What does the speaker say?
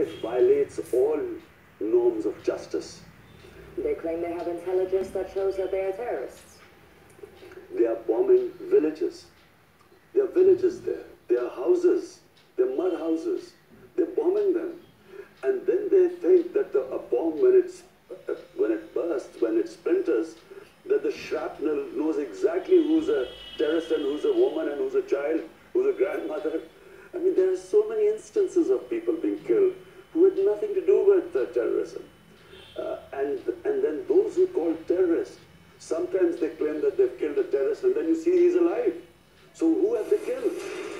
it violates all norms of justice. They claim they have intelligence that shows that they are terrorists. They are bombing villages. There are villages there. There are houses. There are mud houses. They're bombing them. And then they think that a bomb, when it bursts, when it splinters, that the shrapnel knows exactly who's a terrorist and who's a woman and who's a child, who's a grandmother. I mean, there are so many instances of people being killed who had nothing to do with terrorism. And then those who call terrorists, sometimes they claim that they've killed a terrorist and then you see he's alive. So who have they killed?